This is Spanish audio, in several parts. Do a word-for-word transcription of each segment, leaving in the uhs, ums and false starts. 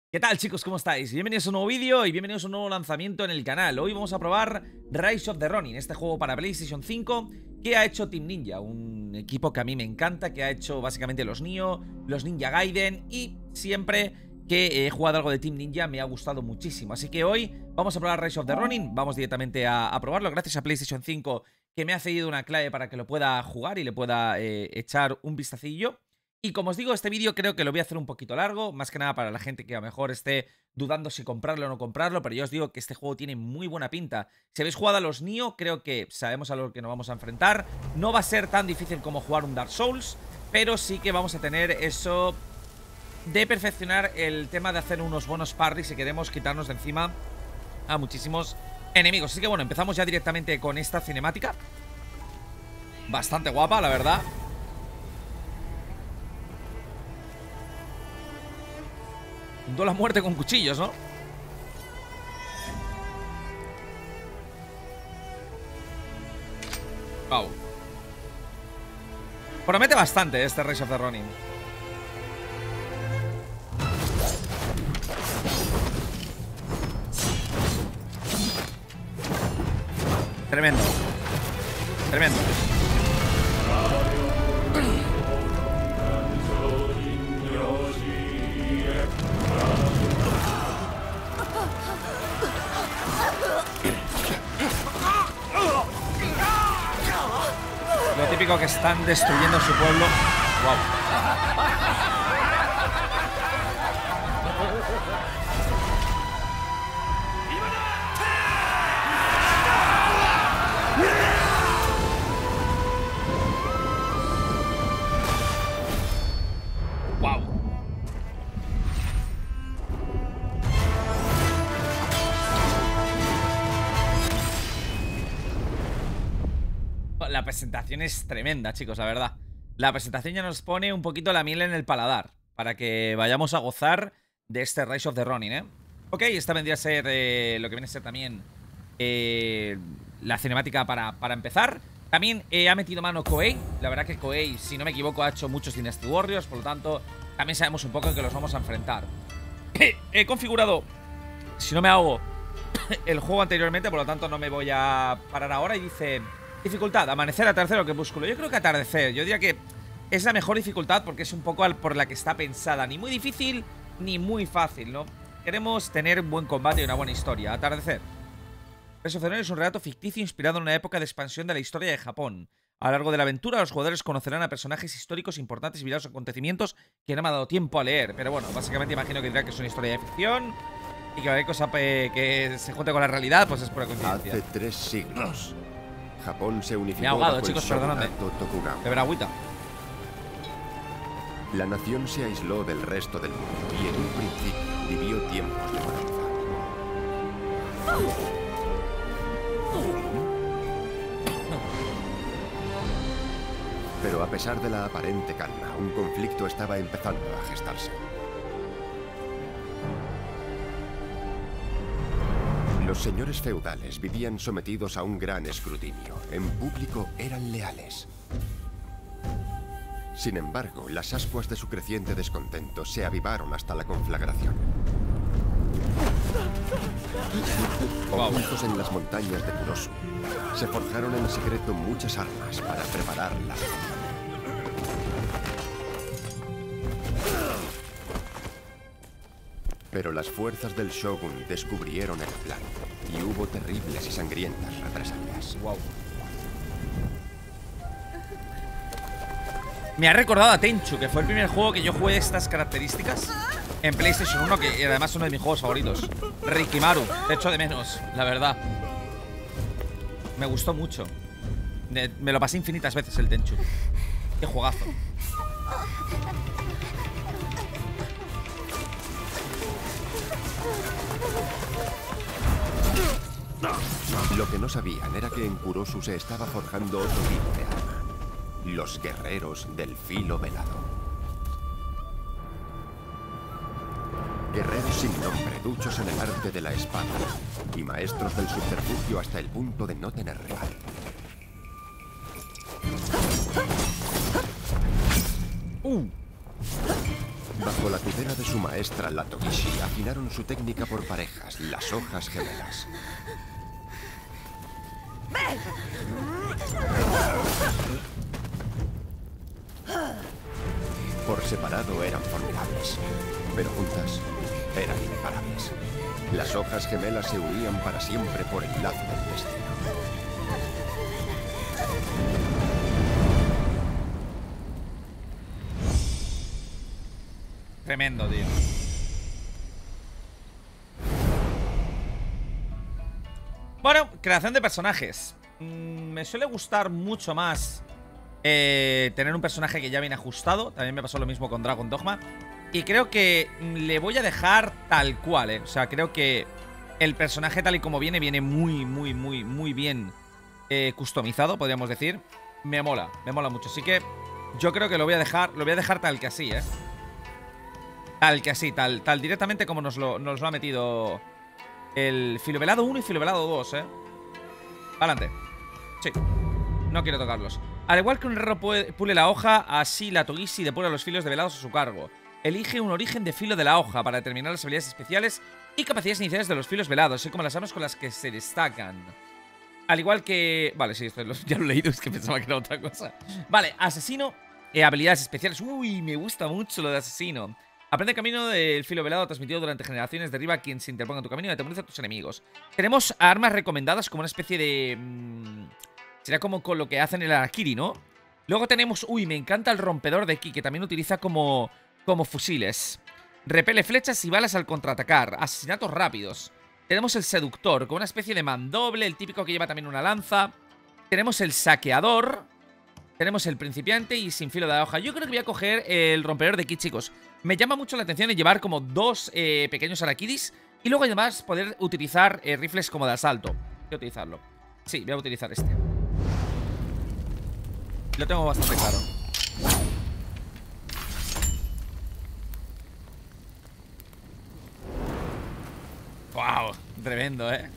¿Qué tal, chicos? ¿Cómo estáis? Bienvenidos a un nuevo vídeo y bienvenidos a un nuevo lanzamiento en el canal. Hoy vamos a probar Rise of the Ronin, este juego para PlayStation cinco que ha hecho Team Ninja, un equipo que a mí me encanta, que ha hecho básicamente los Nioh, los Ninja Gaiden, y siempre que he jugado algo de Team Ninja me ha gustado muchísimo. Así que hoy vamos a probar Rise of the Ronin, vamos directamente a, a probarlo, gracias a PlayStation cinco que me ha cedido una clave para que lo pueda jugar y le pueda eh, echar un vistacillo. Y como os digo, este vídeo creo que lo voy a hacer un poquito largo, más que nada para la gente que a lo mejor esté dudando si comprarlo o no comprarlo, pero yo os digo que este juego tiene muy buena pinta. Si habéis jugado a los Nioh, creo que sabemos a lo que nos vamos a enfrentar. No va a ser tan difícil como jugar un Dark Souls, pero sí que vamos a tener eso de perfeccionar el tema de hacer unos buenos parries si queremos quitarnos de encima a muchísimos enemigos. Así que bueno, empezamos ya directamente con esta cinemática. Bastante guapa, la verdad. Juntó la muerte con cuchillos, ¿no? Wow. Promete bastante este Rise of the Ronin. Tremendo. Tremendo. Lo típico que están destruyendo su pueblo. Wow. Wow. La presentación es tremenda, chicos, la verdad. La presentación ya nos pone un poquito la miel en el paladar para que vayamos a gozar de este Rise of the Ronin, ¿eh? Ok, esta vendría a ser eh, lo que viene a ser también eh, la cinemática para, para empezar. También eh, ha metido mano Koei. La verdad que Koei, si no me equivoco, ha hecho muchos Dynasty Warriors. Por lo tanto, también sabemos un poco en que los vamos a enfrentar. He configurado, si no me ahogo, el juego anteriormente, por lo tanto no me voy a parar ahora. Y dice... dificultad, amanecer, atardecer o crepúsculo. Yo creo que atardecer, yo diría que es la mejor dificultad porque es un poco por la que está pensada. Ni muy difícil, ni muy fácil, ¿no? Queremos tener un buen combate y una buena historia. Atardecer. Rise of the Ronin es un relato ficticio inspirado en una época de expansión de la historia de Japón. A lo largo de la aventura, los jugadores conocerán a personajes históricos importantes y varios acontecimientos que no me ha dado tiempo a leer. Pero bueno, básicamente imagino que dirá que es una historia de ficción y que cualquier cosa que se junte con la realidad, pues es pura coincidencia. Hace tres siglos, Japón se unificó. Me he ahogado, bajo chicos, el perdonadme. shogunato Tokugawa. Beber agüita. La nación se aisló del resto del mundo y en un principio vivió tiempos de bonanza. Pero a pesar de la aparente calma, un conflicto estaba empezando a gestarse. Los señores feudales vivían sometidos a un gran escrutinio. En público eran leales. Sin embargo, las ascuas de su creciente descontento se avivaron hasta la conflagración. Ocultos en las montañas de Kurosu, se forjaron en secreto muchas armas para preparar la guerra. Pero las fuerzas del Shogun descubrieron el plan y hubo terribles y sangrientas represalias. Wow. Me ha recordado a Tenchu, que fue el primer juego que yo jugué de estas características en PlayStation uno, que además es uno de mis juegos favoritos. Rikimaru, te echo de menos, la verdad. Me gustó mucho. Me lo pasé infinitas veces el Tenchu. Qué juegazo. Lo que no sabían era que en Kurosu se estaba forjando otro tipo de arma. Los guerreros del filo velado. Guerreros sin nombre, duchos en el arte de la espada y maestros del subterfugio hasta el punto de no tener rival. Uh. Bajo la tutela de su maestra, la Togishi, afinaron su técnica por parejas, las hojas gemelas. Por separado eran formidables, pero juntas eran imparables. Las hojas gemelas se unían para siempre por el lazo del destino. Tremendo, tío. Bueno, creación de personajes. mm, Me suele gustar mucho más eh, tener un personaje que ya viene ajustado. También me pasó lo mismo con Dragon Dogma. Y creo que le voy a dejar tal cual, eh. O sea, creo que el personaje tal y como viene, viene muy, muy, muy, muy bien eh, customizado, podríamos decir. Me mola, me mola mucho. Así que yo creo que lo voy a dejar, lo voy a dejar tal que así, eh. Tal que así, tal, tal directamente como nos lo, nos lo ha metido el Filovelado uno y Filovelado dos, eh. Adelante. Sí, no quiero tocarlos. Al igual que un herrero pule la hoja, así la Togishi depura los filos develados a su cargo. Elige un origen de filo de la hoja para determinar las habilidades especiales y capacidades iniciales de los filos velados, así como las armas con las que se destacan. Al igual que... Vale, sí, esto lo, ya lo he leído, es que pensaba que era otra cosa. Vale, asesino, eh, habilidades especiales. Uy, me gusta mucho lo de asesino. Aprende el camino del filo velado transmitido durante generaciones. Derriba a quien se interponga en tu camino y atemoriza a tus enemigos. Tenemos armas recomendadas como una especie de... Mmm, sería como con lo que hacen el Harakiri, ¿no? Luego tenemos... Uy, me encanta el rompedor de ki, que también utiliza como... como fusiles. Repele flechas y balas al contraatacar. Asesinatos rápidos. Tenemos el seductor, con una especie de mandoble, el típico que lleva también una lanza. Tenemos el saqueador. Tenemos el principiante y sin filo de hoja. Yo creo que voy a coger el rompedor de ki, chicos. Me llama mucho la atención el llevar como dos eh, pequeños harakiris. Y luego además poder utilizar eh, rifles como de asalto. Voy a utilizarlo. Sí, voy a utilizar este. Lo tengo bastante claro. Wow, tremendo, ¿eh?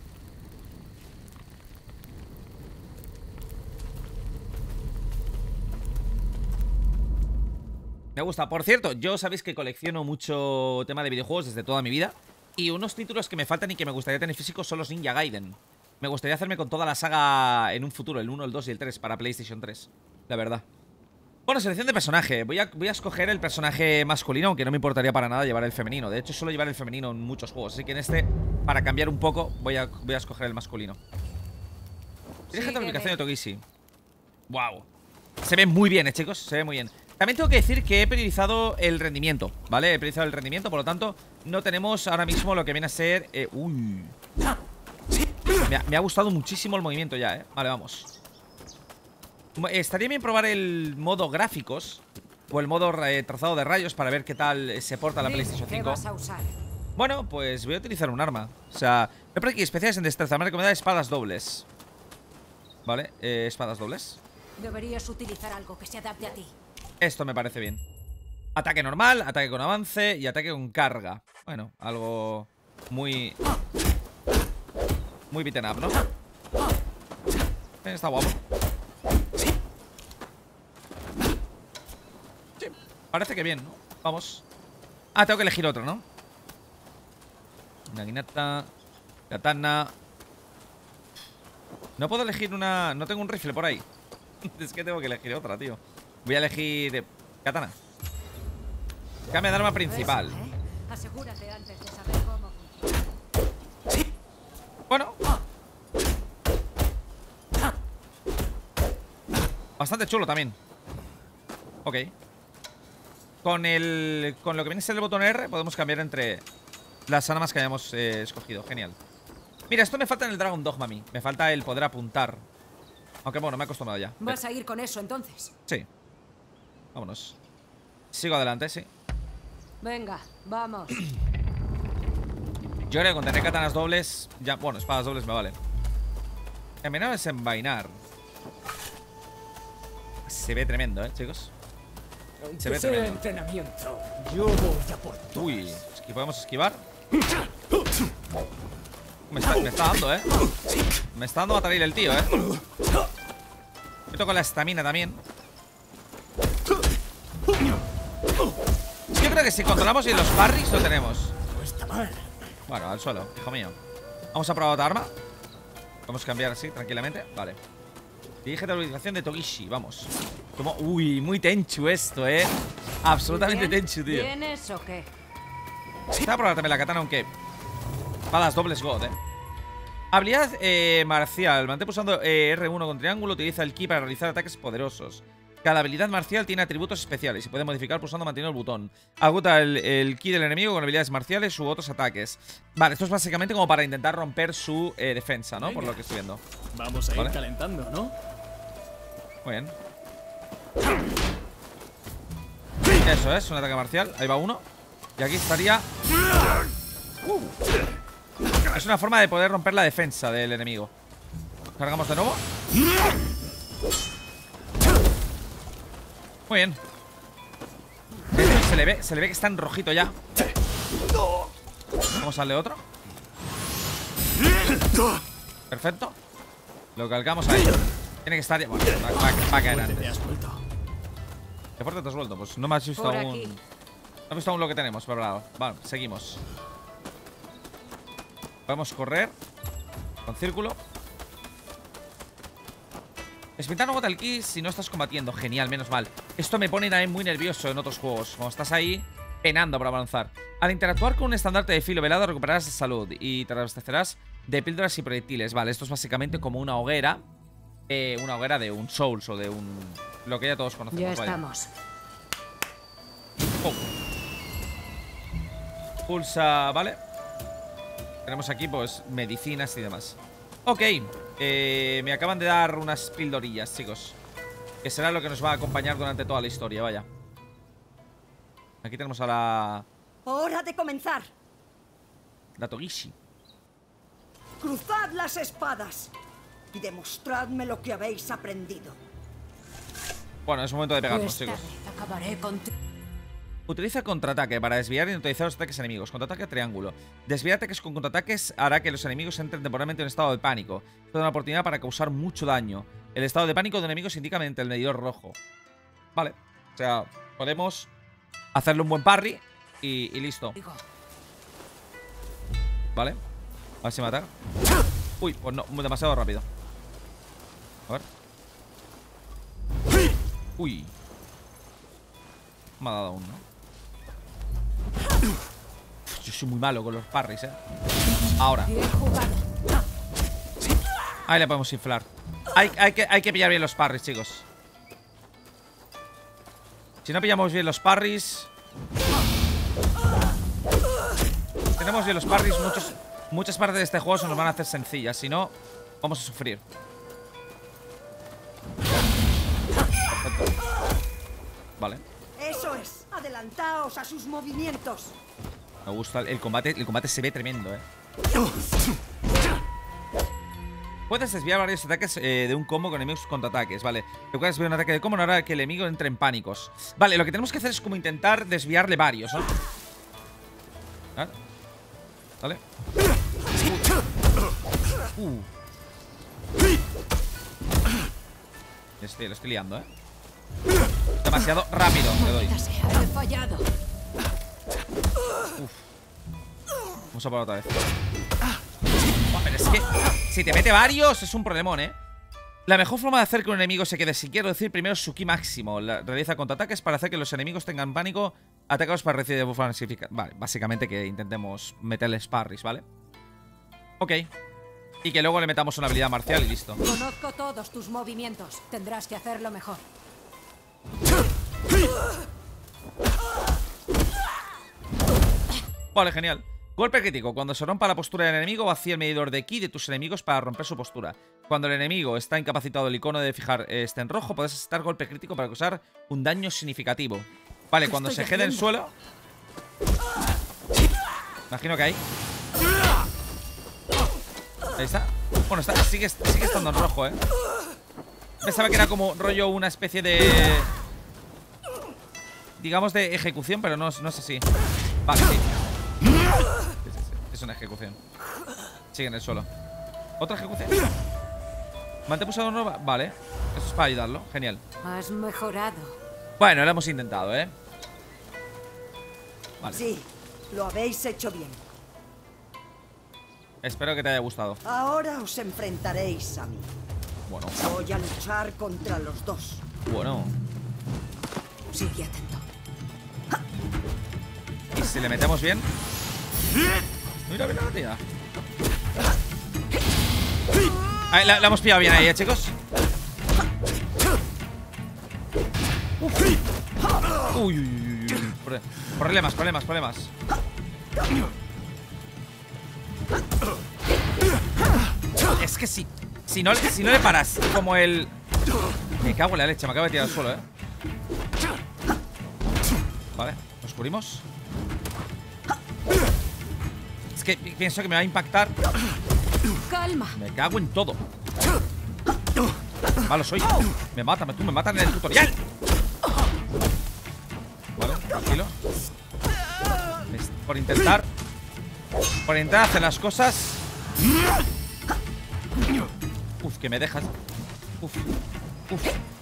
Me gusta. Por cierto, yo sabéis que colecciono mucho tema de videojuegos desde toda mi vida. Y unos títulos que me faltan y que me gustaría tener físicos son los Ninja Gaiden. Me gustaría hacerme con toda la saga en un futuro, el uno, el dos y el tres para PlayStation tres. La verdad. Bueno, selección de personaje. Voy a, voy a escoger el personaje masculino, aunque no me importaría para nada llevar el femenino. De hecho, suelo llevar el femenino en muchos juegos. Así que en este, para cambiar un poco, voy a, voy a escoger el masculino. Dirige la aplicación de Togishi. Wow. Se ve muy bien, eh, chicos. Se ve muy bien. También tengo que decir que he priorizado el rendimiento, ¿vale? He priorizado el rendimiento, por lo tanto, no tenemos ahora mismo lo que viene a ser... Eh, uy. Me ha, me ha gustado muchísimo el movimiento ya, ¿eh? Vale, vamos. Estaría bien probar el modo gráficos o el modo eh, trazado de rayos para ver qué tal se porta la PlayStation cinco. Bueno, pues voy a utilizar un arma. O sea, veo por aquí especiales en destreza. Me han recomendado espadas dobles. Vale, eh, espadas dobles. Deberías utilizar algo que se adapte a ti. Esto me parece bien. Ataque normal, ataque con avance y ataque con carga. Bueno, algo muy... Muy beaten up, ¿no? Está guapo. Sí, parece que bien, ¿no? Vamos. Ah, tengo que elegir otro, ¿no? Naginata, katana. No puedo elegir una... No tengo un rifle por ahí. Es que tengo que elegir otra, tío. Voy a elegir katana. Cambia de arma principal. Asegúrate antes de saber cómo. Bueno. Bastante chulo también. Ok. Con el... Con lo que viene a ser el botón R podemos cambiar entre las armas que hayamos eh, escogido. Genial. Mira, esto me falta en el Dragon Dogma a mí. Me falta el poder apuntar. Aunque bueno, me he acostumbrado ya. ¿Vas a ir con eso entonces? Sí. Vámonos. Sigo adelante, sí. Venga, vamos. Yo creo que con tener katanas dobles ya, bueno, espadas dobles me valen. El menor es envainar. Se ve tremendo, eh, chicos. Se ve tremendo. Entrenamiento, yo voy a por todas. Uy, ¿podemos esquivar? Me está, me está dando, eh. Me está dando batalil el tío, eh. Yo toco la estamina también. creo que si controlamos bien los parries lo tenemos. No está mal. Bueno, al suelo, hijo mío. Vamos a probar otra arma. Podemos cambiar así, tranquilamente. Vale. Dirige la utilización de Togishi, vamos. Como... Uy, muy tenchu esto, eh. Absolutamente ¿Bien? tenchu, tío. ¿Vienes o qué? Voy a probar también la katana, aunque espadas dobles god, eh. Habilidad eh, marcial. Mantén pulsando eh, R uno con triángulo. Utiliza el ki para realizar ataques poderosos. Cada habilidad marcial tiene atributos especiales y puede modificar pulsando manteniendo el botón. Agota el, el ki del enemigo con habilidades marciales u otros ataques. Vale, esto es básicamente como para intentar romper su eh, defensa, ¿no? Por lo que estoy viendo. Vamos a ir Vale. calentando, ¿no? Muy bien. Eso es, un ataque marcial. Ahí va uno. Y aquí estaría... Uh. Es una forma de poder romper la defensa del enemigo. Cargamos de nuevo. Muy bien. Se le ve, se le ve que está en rojito ya. Vamos a darle otro. Perfecto. Lo calcamos ahí. Tiene que estar ya. Bueno, va, va- va a caer Fuerte te antes. has vuelto. ¿Qué fuerte te has vuelto? Pues no me has visto Por aún. aquí. No he visto aún lo que tenemos preparado. Vale, seguimos. Podemos correr con círculo. Sprintar no bota el ki si no estás combatiendo. Genial, menos mal. Esto me pone también muy nervioso en otros juegos. Cuando estás ahí penando para avanzar. Al interactuar con un estandarte de filo velado recuperarás salud y te abastecerás de píldoras y proyectiles. Vale, esto es básicamente como una hoguera. Eh, una hoguera de un Souls o de un... Lo que ya todos conocemos. Ya vaya. estamos. Pum. Pulsa, vale. Tenemos aquí pues medicinas y demás. Ok, eh, me acaban de dar unas pildorillas, chicos. Que será lo que nos va a acompañar durante toda la historia, vaya. Aquí tenemos a la... ¡Hora de comenzar! La Togishi. ¡Cruzad las espadas! Y demostradme lo que habéis aprendido. Bueno, es momento de pegarnos, Esta chicos. vez acabaré con... Utiliza contraataque para desviar y neutralizar los ataques enemigos. Contraataque triángulo. Desviar ataques con contraataques hará que los enemigos entren temporalmente en un estado de pánico. Esto da una oportunidad para causar mucho daño. El estado de pánico de enemigos indica mediante el medidor rojo. Vale. O sea, podemos hacerle un buen parry y, y listo. Digo, Vale. A ver si matar. Uy, pues no, demasiado rápido. A ver. Uy. Me ha dado uno, ¿no? Yo soy muy malo con los parries, eh. Ahora. bien jugado. Ahí le podemos inflar. Hay, hay, que, hay que pillar bien los parries, chicos. Si no pillamos bien los parries... Si tenemos bien los parries, muchos, muchas partes de este juego se nos van a hacer sencillas. Si no, vamos a sufrir. Perfecto. Vale. ¡Eso es! ¡Adelantaos a sus movimientos! Me gusta el combate. El combate se ve tremendo, eh. Puedes desviar varios ataques eh, de un combo con enemigos contraataques, vale. Recuerda desviar un ataque de combo no hará que el enemigo entre en pánicos. Vale, lo que tenemos que hacer es como intentar desviarle varios, ¿no? ¿Vale? Vale. Uh. Este, lo estoy liando, ¿eh? Demasiado rápido, le doy. Maldita sea, he fallado. Vamos a por otra vez. Buah, pero es que si te mete varios es un problemón, ¿eh? La mejor forma de hacer que un enemigo se quede sin quiero decir primero su ki máximo. La, realiza contraataques para hacer que los enemigos tengan pánico. Atacados para recibir debuff falsificado. Vale, básicamente que intentemos meterles parries, ¿vale? Ok. Y que luego le metamos una habilidad marcial y listo. Conozco todos tus movimientos. Tendrás que hacerlo mejor. Vale, genial. Golpe crítico. Cuando se rompa la postura del enemigo, vacía el medidor de ki de tus enemigos para romper su postura. Cuando el enemigo está incapacitado, el icono de fijar eh, esté en rojo, puedes asestar golpe crítico para causar un daño significativo. Vale, cuando se quede en el suelo... Imagino que ahí. Ahí está. Bueno, está, sigue, sigue estando en rojo, eh. Pensaba que era como rollo una especie de... digamos de ejecución, pero no, no es así. Vale, sí. Sí, sí, sí. Es una ejecución. Sigue en el suelo. ¿Otra ejecución? Mantén pulsado nueva. Vale. Eso es para ayudarlo. Genial. Has mejorado. Bueno, lo hemos intentado, ¿eh? Vale. Sí, lo habéis hecho bien. Espero que te haya gustado. Ahora os enfrentaréis a mí. Bueno, Voy a luchar contra los dos. bueno. Sigue atento. Y si le metemos bien. Mira, mira la tía. Ahí, la, la hemos pillado bien ahí, ¿eh, chicos? Uy, uy, uy, uy. Pro- Problemas, problemas, problemas. Es que si, si no, si no le paras como el... Me cago en la leche, me acabo de tirar al suelo, ¿eh? Vale, nos cubrimos. Es que pienso que me va a impactar. Calma. Me cago en todo. Malo soy. Me matan, tú me matan en el tutorial. Vale, tranquilo. Es por intentar Por intentar hacer las cosas. Uf, que me dejas. Uf, uf.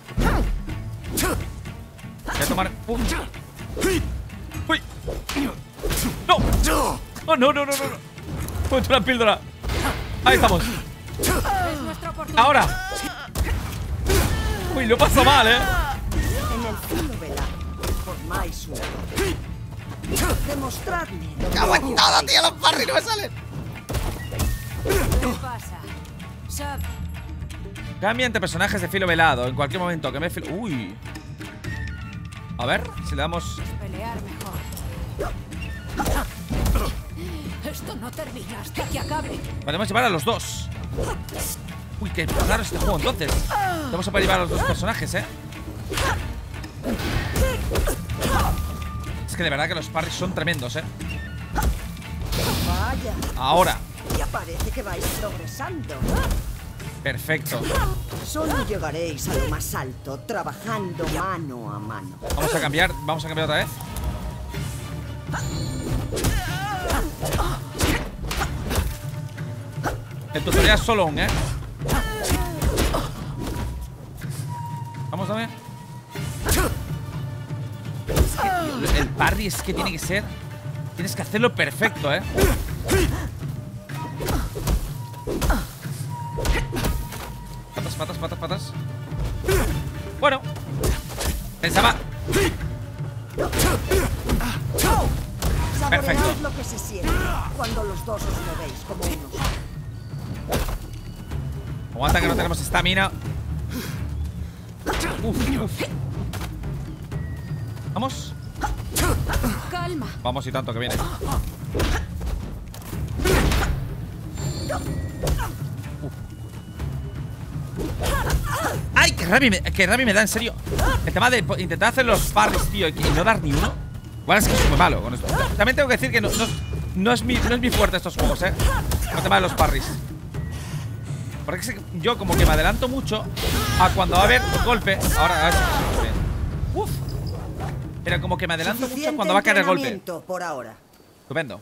Voy a tomar. Uf. Uy. No. Oh, no, no, no, no, no. Puesto la píldora. Ahí estamos. Es nuestra oportunidad. Ahora. Uy, lo paso mal, eh. En el filo velado formáis una torre. Demostradme. lo que ¡Cago en todo, hacéis. tío! ¡Los parries no me salen! ¿Qué pasa? Sab, Cambia entre personajes de filo velado en cualquier momento. Que me filo. Uy. A ver, si le damos. pelear mejor. Esto no termina hasta que acabe. Podemos llevar a los dos. Uy, qué raro este juego entonces. Vamos a poder llevar a los dos personajes, eh. Es que de verdad que los parries son tremendos, eh. Vaya, Ahora. ya parece que vais progresando. Perfecto. Solo llegaréis a lo más alto trabajando mano a mano. Vamos a cambiar. Vamos a cambiar otra vez. El tutorial es solo un, eh. Vamos a ver. Es que, tío, el parry es que tiene que ser. Tienes que hacerlo perfecto, eh. Patas, patas, patas, patas. Bueno. Pensaba. Saboread Perfecto. lo que se siente cuando los dos os movéis como uno. Aguanta que no tenemos estamina. Uf, uf. Vamos. Calma. Vamos y tanto que viene. Uf. ¡Ay! ¡Qué rabia, me, qué rabia me da, en serio! El tema de intentar hacer los parries, tío, y no dar ni uno. Igual es que soy muy malo con esto. También tengo que decir que no, no, no, es, mi, no es mi fuerte estos juegos, eh. El tema de los parries. Porque es que yo como que me adelanto mucho a cuando va a haber un golpe. Ahora, ahora sí. Uf. Pero como que me adelanto mucho Suficiente cuando va a caer el golpe. entrenamiento por ahora. Estupendo.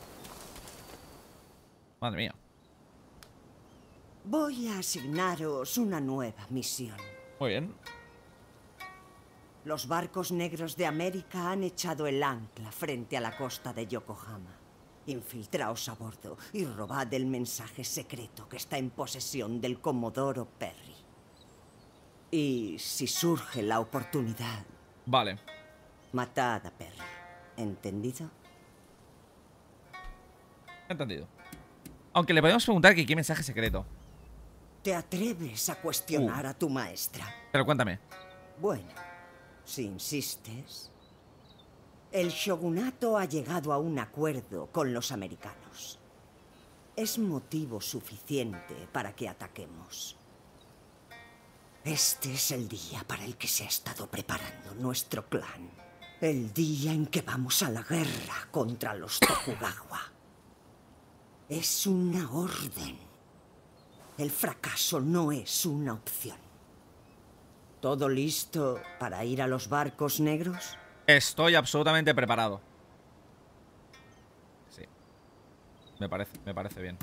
Madre mía. Voy a asignaros una nueva misión. Muy bien. Los barcos negros de América han echado el ancla frente a la costa de Yokohama. Infiltraos a bordo y robad el mensaje secreto que está en posesión del Comodoro Perry. Y si surge la oportunidad, Vale. matad a Perry. ¿Entendido? Entendido. Aunque le podemos preguntar que qué mensaje secreto. ¿Te atreves a cuestionar Uh. a tu maestra? Pero cuéntame. Bueno, si insistes, el shogunato ha llegado a un acuerdo con los americanos. Es motivo suficiente para que ataquemos. Este es el día para el que se ha estado preparando nuestro clan. El día en que vamos a la guerra contra los Tokugawa. Es una orden. El fracaso no es una opción. ¿Todo listo para ir a los barcos negros? Estoy absolutamente preparado. Sí. Me parece, me parece bien.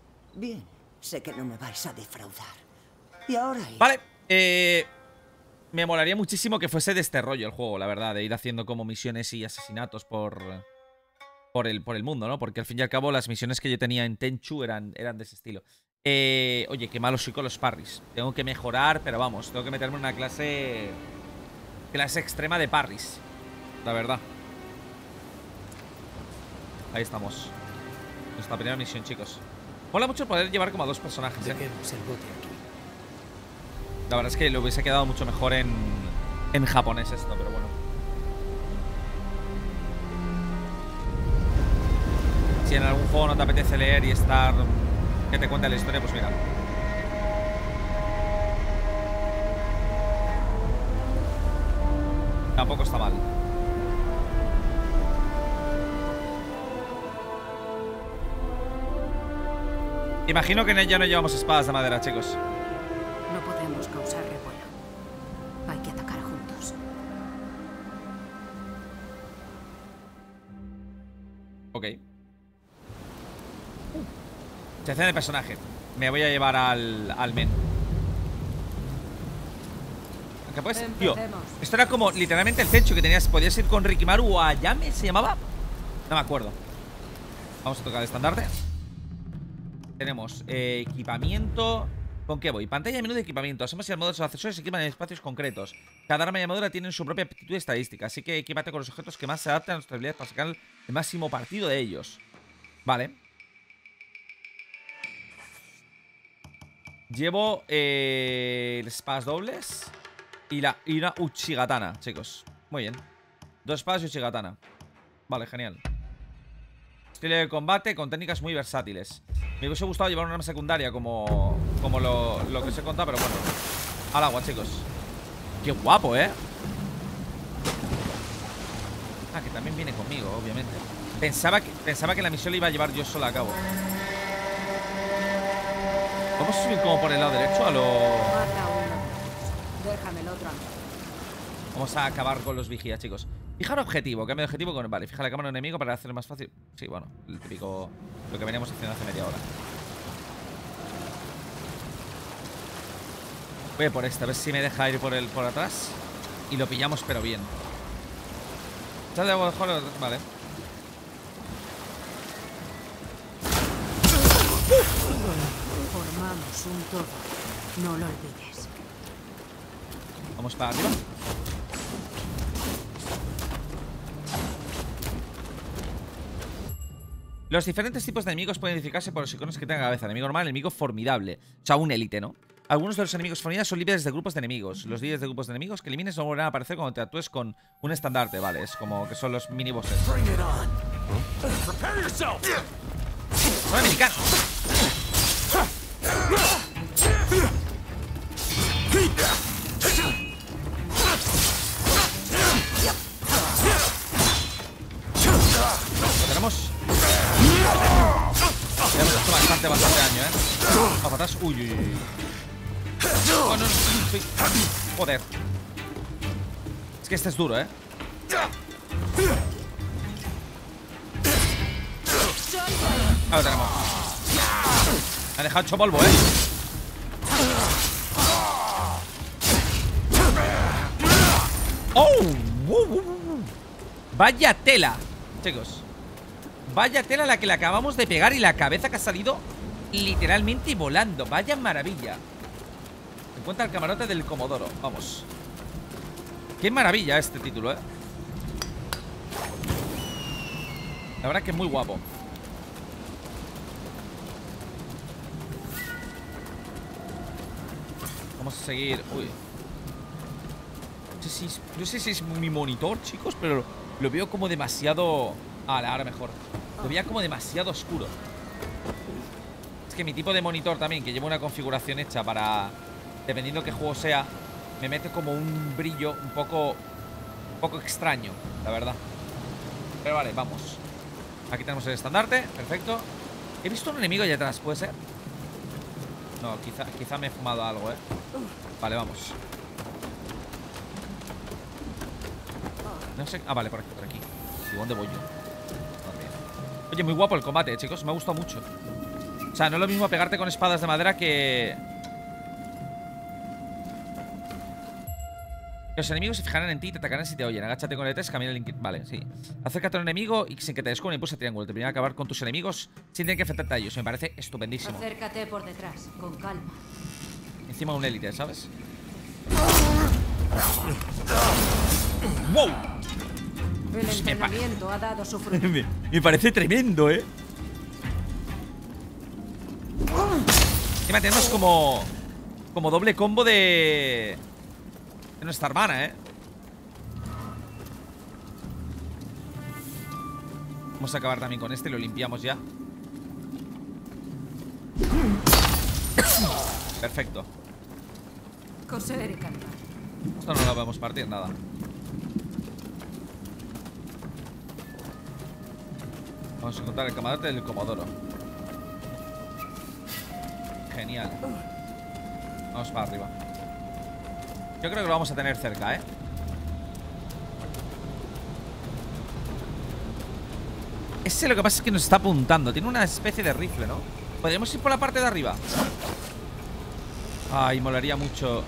Bien, sé que no me vais a defraudar. Y ahora... Vale. Eh... me molaría muchísimo que fuese de este rollo el juego, la verdad. De ir haciendo como misiones y asesinatos por... Por el, por el mundo, ¿no? Porque al fin y al cabo las misiones que yo tenía en Tenchu eran, eran de ese estilo. Eh, oye, qué malo soy con los parries. Tengo que mejorar, pero vamos, tengo que meterme en una clase... Clase extrema de parries. La verdad. Ahí estamos. Nuestra primera misión, chicos. Mola mucho poder llevar como a dos personajes, ¿eh? Dejemos el bote aquí. La verdad es que le hubiese quedado mucho mejor en, en japonés esto, pero bueno. Si en algún juego no te apetece leer y estar... que te cuente la historia, pues mira. Tampoco está mal. Imagino que en ella no llevamos espadas de madera, chicos. No podemos causar revuelo. Hay que atacar juntos. Ok. Selección de personaje. Me voy a llevar al, al men. ¿Qué pues? Tío, esto era como literalmente el techo que tenías. Podías ir con Rikimaru o Ayame, ¿se llamaba? No me acuerdo. Vamos a tocar el estandarte. Tenemos eh, equipamiento. ¿Con qué voy? Pantalla de menú de equipamiento. Hacemos y el modo de los accesorios se equipan en espacios concretos. Cada arma y armadura tienen su propia aptitud y estadística. Así que equípate con los objetos que más se adapten a nuestras habilidades para sacar el máximo partido de ellos. Vale. Llevo eh, espadas dobles y, la, y una Uchigatana, chicos. Muy bien. Dos espadas y Uchigatana. Vale, genial. Estilo de combate con técnicas muy versátiles. Me hubiese gustado llevar una arma secundaria como, como lo, lo que os he contado, pero bueno. Al agua, chicos. Qué guapo, ¿eh? Ah, que también viene conmigo, obviamente. Pensaba que, pensaba que la misión la iba a llevar yo sola a cabo. Vamos a subir como por el lado derecho a lo... Mata uno. Déjame el otro a mí. Vamos a acabar con los vigías, chicos. Fijar objetivo, cambio de objetivo con... Vale, fija la cámara enemigo para hacerlo más fácil. Sí, bueno, el típico... Lo que veníamos haciendo hace media hora. Voy a por este, a ver si me deja ir por el por atrás. Y lo pillamos, pero bien. Sale de mejor... Vale. Formamos un todo. No lo olvides. Vamos para arriba. Los diferentes tipos de enemigos pueden identificarse por los iconos que tengan cabeza. Enemigo normal, enemigo formidable. O sea, un élite, ¿no? Algunos de los enemigos formidables son líderes de grupos de enemigos. Los líderes de grupos de enemigos que elimines no volverán a aparecer cuando te actúes con un estandarte, ¿vale? Es como que son los mini bosses. ¡Son americanos! Lo tenemos. Le hemos hecho bastante, bastante daño, ¿eh? Vamos para atrás. Uy, uy, uy. Oh, no, no, sí. Joder. Es que este es duro, ¿eh? Ahora lo tenemos. Me ha dejado hecho polvo, ¿eh? ¡Oh! Uh, uh, uh. Vaya tela, chicos. Vaya tela la que le acabamos de pegar y la cabeza que ha salido literalmente volando. Vaya maravilla. Encuentra el camarote del Comodoro. Vamos. Qué maravilla este título, ¿eh? La verdad que es muy guapo. Vamos a seguir. Uy. No sé si es, no sé si es mi monitor, chicos, pero lo veo como demasiado... Ah, ahora mejor. Lo veía como demasiado oscuro. Es que mi tipo de monitor también, que lleva una configuración hecha para... Dependiendo qué juego sea, me mete como un brillo un poco... Un poco extraño, la verdad. Pero vale, vamos. Aquí tenemos el estandarte, perfecto. He visto un enemigo allá atrás, ¿puede ser? No, quizá, quizá me he fumado algo, ¿eh? Vale, vamos. No sé... Ah, vale, por aquí, por aquí. ¿Y dónde voy yo? Oye, muy guapo el combate, eh, chicos. Me ha gustado mucho. O sea, no es lo mismo pegarte con espadas de madera que... Los enemigos se fijarán en ti y te atacarán si te oyen. Agáchate con el tres, camina el inqui... Vale, sí. Acércate a un enemigo y sin que te descubra impulsa triángulo. Te permitirá acabar con tus enemigos sin tener que enfrentarte a ellos. Me parece estupendísimo. Acércate por detrás, con calma. Encima un élite, ¿sabes? ¡Wow! El entrenamiento ha dado su fruto. me, me parece tremendo, ¿eh? Encima tenemos como... Como doble combo de... De nuestra hermana, ¿eh? Vamos a acabar también con este y lo limpiamos ya. Perfecto. Coser y cargar. Esto no lo podemos partir, nada. Vamos a encontrar el camarote del Comodoro. Genial. Vamos para arriba. Yo creo que lo vamos a tener cerca, ¿eh? Ese lo que pasa es que nos está apuntando. Tiene una especie de rifle, ¿no? ¿Podríamos ir por la parte de arriba? Ay, molaría mucho.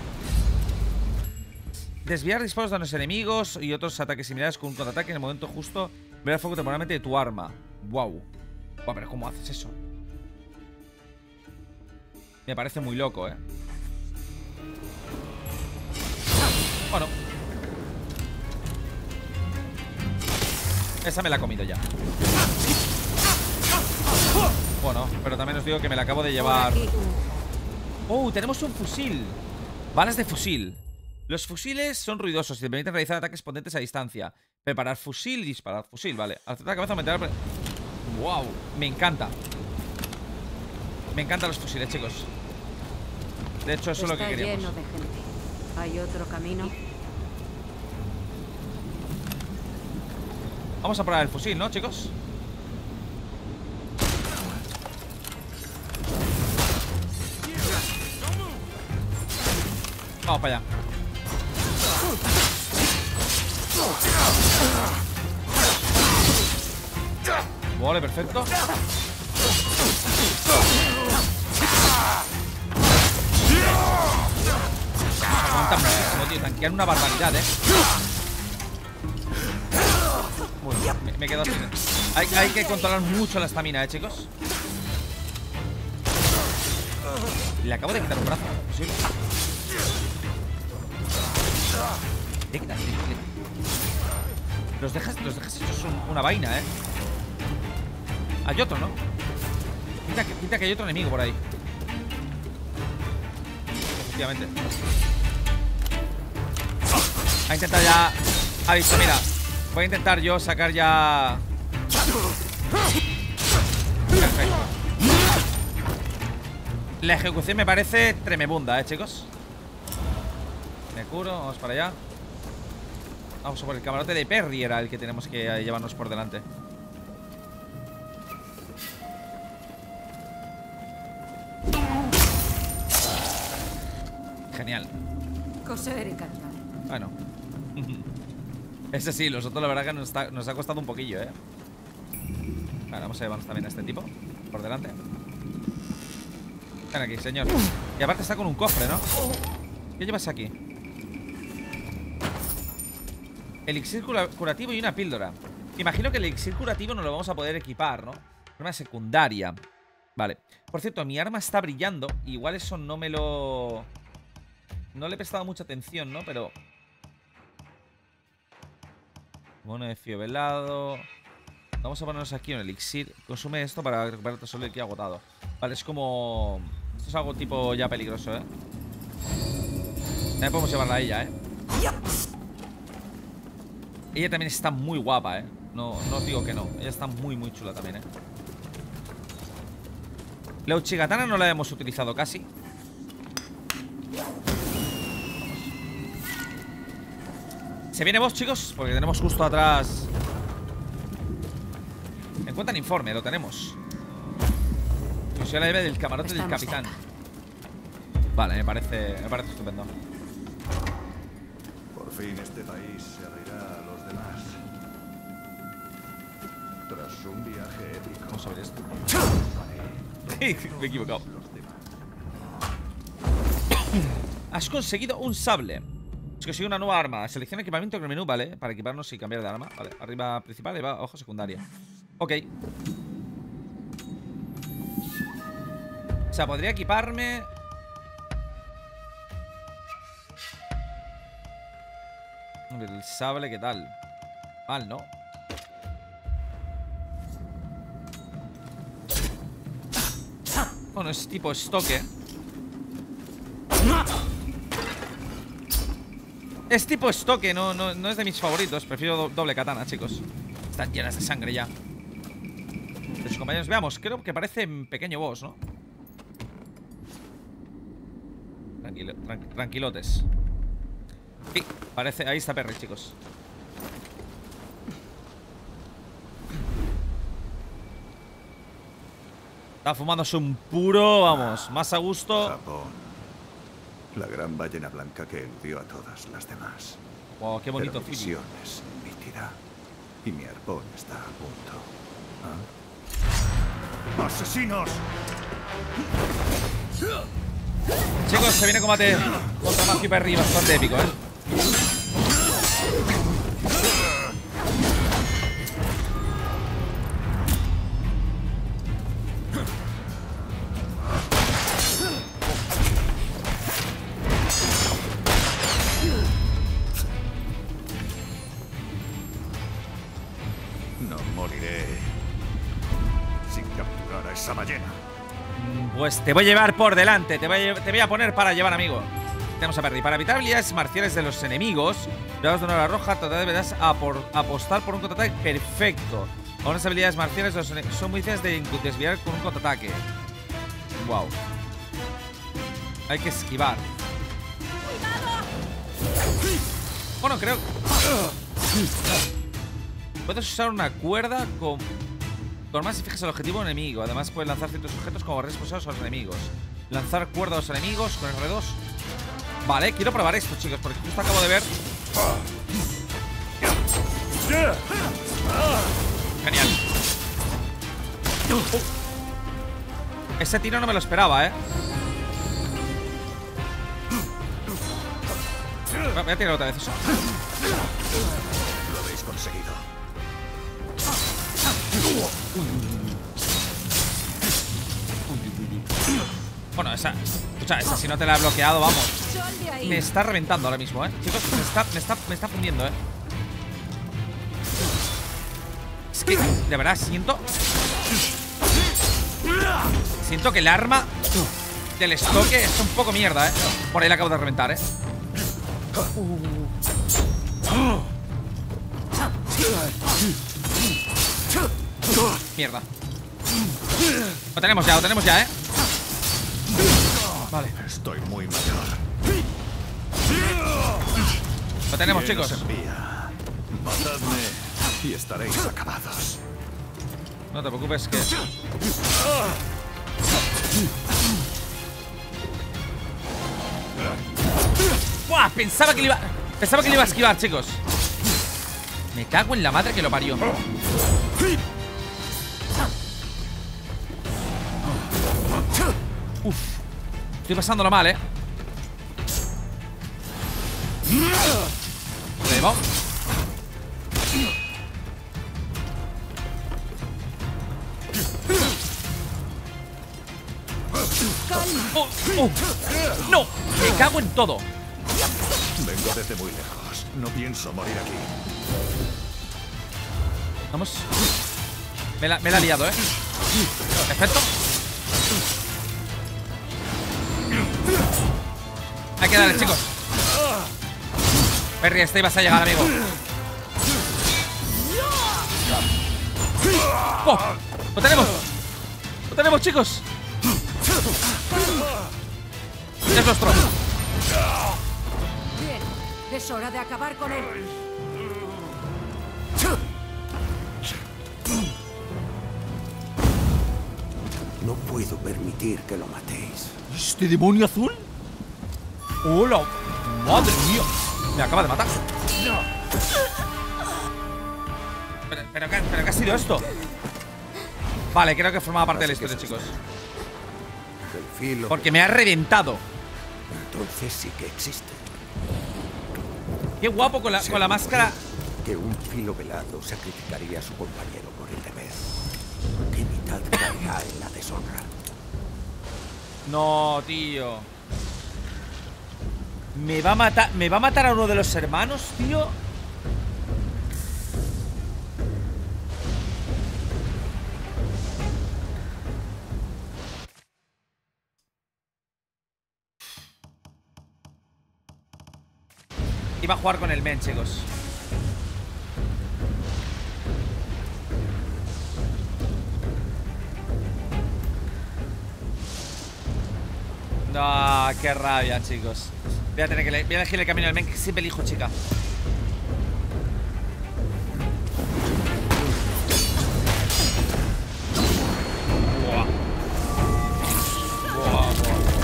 Desviar disparos de los enemigos y otros ataques similares con un contraataque en el momento justo. Ver el fuego temporalmente de tu arma. Wow. Wow, pero ¿cómo haces eso? Me parece muy loco, ¿eh? Bueno. Esa me la he comido ya. Bueno, pero también os digo que me la acabo de llevar. Oh, tenemos un fusil. Balas de fusil. Los fusiles son ruidosos y te permiten realizar ataques potentes a distancia. Preparar fusil y disparar fusil, vale. Al la cabeza aumentar el... Wow, me encanta. Me encantan los fusiles, chicos. De hecho, eso es lo que queríamos. Está lleno de gente. ¿Hay otro camino? Vamos a probar el fusil, ¿no, chicos? Vamos para allá. Vale, perfecto. Aguanta muchísimo, tío. Tanquean una barbaridad, eh. Muy bien, me, me he quedado sin... Hay, hay que controlar mucho la estamina, eh, chicos. Le acabo de quitar un brazo. ¿Posible? Le quitas, le quitas. Los dejas, los dejas hechos un, una vaina, eh. Hay otro, ¿no? Quita, quita que hay otro enemigo por ahí. Efectivamente. A intentar ya. Ha visto, mira. Voy a intentar yo sacar ya. Perfecto. La ejecución me parece tremebunda, eh, chicos. Me curo, vamos para allá. Vamos a por el camarote de Perry. Era el que tenemos que llevarnos por delante. Genial. Coser y cargar. Bueno. Ese sí, los otros la verdad que nos, está, nos ha costado un poquillo, eh. Vale, vamos a llevarnos también a este tipo por delante. Ven aquí, señor. Y aparte está con un cofre, ¿no? ¿Qué llevas aquí? Elixir cura curativo y una píldora. Imagino que el elixir curativo no lo vamos a poder equipar, ¿no? Arma secundaria. Vale. Por cierto, mi arma está brillando. Igual eso no me lo... No le he prestado mucha atención, ¿no? Pero... Mono de fío velado. Vamos a ponernos aquí un elixir. Consume esto para recuperar tesoro que he agotado. Vale, es como... Esto es algo tipo ya peligroso, ¿eh? También podemos llevarla a ella, ¿eh? Ella también está muy guapa, ¿eh? No, no os digo que no. Ella está muy, muy chula también, ¿eh? La Uchigatana no la hemos utilizado casi. Se viene boss, chicos, porque tenemos justo atrás. Encuentran informe, lo tenemos. Misión leve del camarote del capitán. Vale, me parece, me parece estupendo. Por fin este país se abrirá a los demás. Tras un viaje épico. Vamos a ver esto. Me he equivocado. Has conseguido un sable. Es que soy una nueva arma. Selecciona equipamiento en el menú, vale. Para equiparnos y cambiar de arma. Vale, arriba principal y abajo secundaria. Ok. O sea, podría equiparme. El sable, ¿qué tal? Mal, ¿no? Bueno, es tipo estoque. Es tipo estoque, no, no, no es de mis favoritos. Prefiero do doble katana, chicos. Están llenas de sangre ya. Los compañeros, veamos, creo que parece un pequeño boss, ¿no? Tranquilo, tran tranquilotes. Sí, parece, ahí está Perry, chicos. Está fumándose un puro, vamos, más a gusto. Japón. La gran ballena blanca que eludió a todas las demás. Wow, qué bonito Pero mi film. visión es nítida. Y mi arpón está a punto. ¿Ah? ¡Asesinos! Chicos, se viene combate contra Matthew Perry bastante épico, ¿eh? No moriré sin capturar a esa ballena. Pues te voy a llevar por delante. Te voy a, te voy a poner para llevar, amigo. Tenemos a Perry. Para evitar habilidades marciales de los enemigos, grados de una hora roja, todavía deberás apor, apostar por un contraataque perfecto. Algunas habilidades marciales de los enemigos son muy difíciles de desviar con un contraataque. Wow. Hay que esquivar. Bueno, creo. Puedes usar una cuerda con. Con más si fijas el objetivo enemigo. Además puedes lanzar ciertos objetos como responsables a los enemigos. Lanzar cuerda a los enemigos con R dos. Vale, quiero probar esto, chicos, porque justo acabo de ver. Genial. Ese tiro no me lo esperaba, eh. Voy a tirar otra vez eso. Lo habéis conseguido. Bueno, esa. Escucha, esa si no te la he bloqueado, vamos. Me está reventando ahora mismo, eh. Chicos, me está, me está, me está fundiendo, eh. Es que, de verdad, siento. Siento que el arma del estoque es un poco mierda, eh. Por ahí la acabo de reventar, eh. Mierda. Lo tenemos ya, lo tenemos ya, eh. Vale. Estoy muy mayor. Lo tenemos, ¿Quién chicos. os envía? Matadme y estaréis acabados. No te preocupes que. ¡Buah! Pensaba que le iba. Pensaba que le iba a esquivar, chicos. Me cago en la madre que lo parió. Uf. Estoy pasándolo mal, eh. Llevo. Oh, oh. ¡No! Me cago en todo. Vengo desde muy lejos. No pienso morir aquí. Vamos. Me la, me la he liado, eh. Perfecto. Hay que darle, chicos. Perry, este ibas a llegar, amigo. ¡Oh! ¡Lo tenemos! ¡Lo tenemos, chicos! ¡Es nuestro! Bien, es hora de acabar con él. No puedo permitir que lo matéis. ¿Este demonio azul? ¡Hola! ¡Madre mía! Me acaba de matar. ¿Pero, pero, qué, ¿Pero qué ha sido esto? Vale, creo que formaba parte de la historia, chicos. El filo. Porque me ha reventado. Entonces sí que existe. Qué guapo con la, con la máscara. Que un filo velado sacrificaría a su compañero por el deber. Que mitad caerá en la deshonra. No, tío. Me va a matar. ¿Me va a matar a uno de los hermanos, tío? Iba a jugar con el men, chicos. No, qué rabia, chicos. Voy a tener que voy a elegir el camino del men, que siempre elijo, chica. Buah. Buah, buah.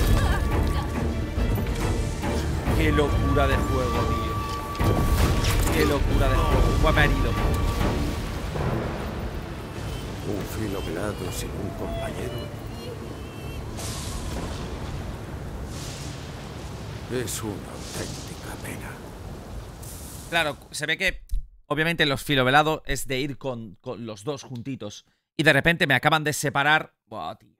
Qué locura de juego, tío. Qué locura de juego. Buah, me ha herido. Un filo velado sin un compañero. Es una auténtica pena. Claro, se ve que obviamente los filovelados es de ir con, con los dos juntitos. Y de repente me acaban de separar. Buah, tío.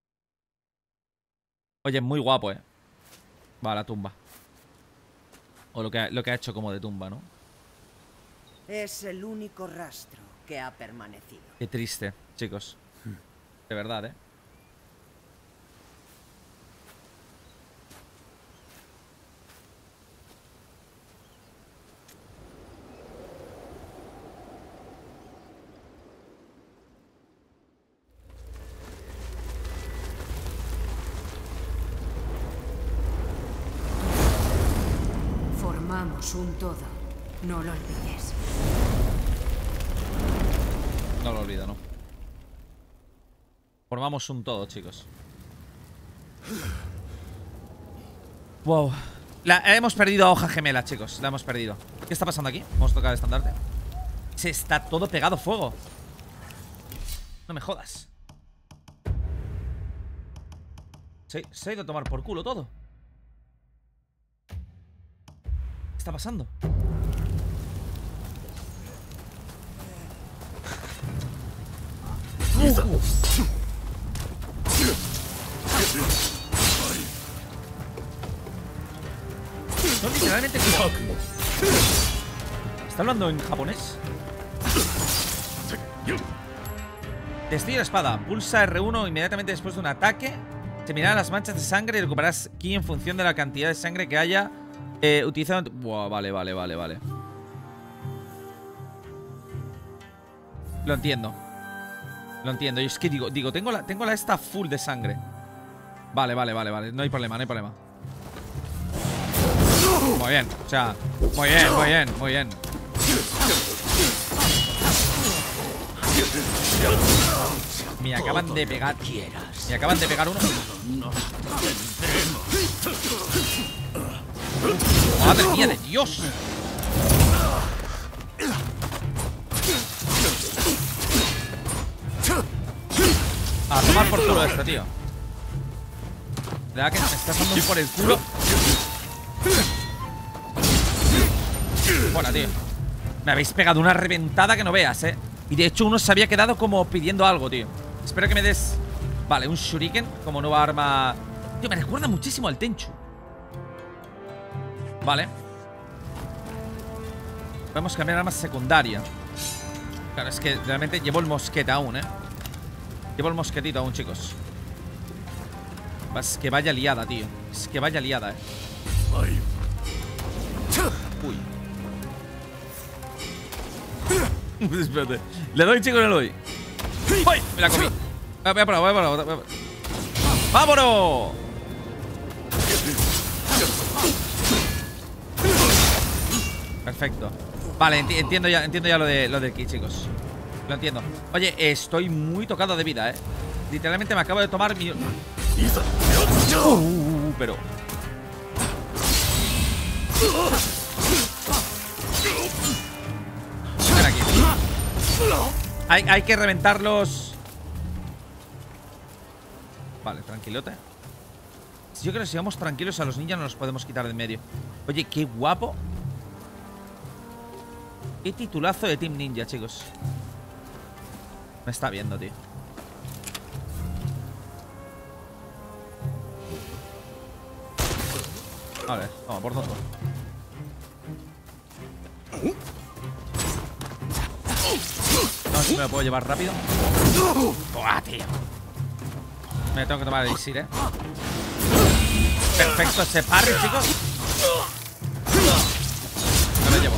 Oye, muy guapo, eh. Va a la tumba. O lo que, ha, lo que ha hecho como de tumba, ¿no? Es el único rastro que ha permanecido. Qué triste, chicos. De verdad, eh. Formamos un todo. No lo olvides. No lo olvido, ¿no? Formamos un todo, chicos. Wow. La, hemos perdido a hoja gemela, chicos. La hemos perdido. ¿Qué está pasando aquí? Vamos a tocar el estandarte. Se está todo pegado fuego. No me jodas. Se, se ha ido a tomar por culo todo. ¿Qué está pasando? No, literalmente como... ¿Está hablando en japonés? Destruye la espada. Pulsa R uno inmediatamente después de un ataque. Se mirarán las manchas de sangre y recuperarás ki en función de la cantidad de sangre que haya eh, utilizado. Buah, vale, vale, vale, vale. Lo entiendo. Lo entiendo. Y es que digo, digo, tengo la, tengo la esta full de sangre. Vale, vale, vale, vale. No hay problema, no hay problema. Muy bien, o sea, muy bien, muy bien, muy bien. Me acaban de pegar. Me acaban de pegar uno. Madre mía de Dios. A tomar por culo esto, tío. De verdad que me estás dando por el culo. Bueno, tío. Me habéis pegado una reventada que no veas, eh. Y de hecho uno se había quedado como pidiendo algo, tío. Espero que me des... Vale, un shuriken como nueva arma. Tío, me recuerda muchísimo al Tenchu. Vale. Podemos cambiar arma secundaria. Claro, es que realmente llevo el mosquete aún, eh. Llevo el mosquetito aún, chicos. Es que vaya liada, tío. Es que vaya liada, eh. Uy. Espérate. ¿Le doy, chicos, o no le doy? ¡Uy! Me la comí. Voy a por voy a por voy a por ¡vámonos! Perfecto. Vale, enti entiendo ya, entiendo ya lo de lo del ki, chicos. Lo entiendo. Oye, estoy muy tocado de vida, eh. Literalmente me acabo de tomar mi... Uh, pero... Ven aquí. Hay, hay que reventarlos. Vale, tranquilote. Yo creo que si vamos tranquilos a los ninjas no los podemos quitar de en medio. Oye, qué guapo. Qué titulazo de Team Ninja, chicos. Me está viendo, tío. Vale, vamos, por dos. No sé si me lo puedo llevar rápido. ¡Buah, tío! Me tengo que tomar el elixir, eh. Perfecto ese parry, chicos. Me lo llevo.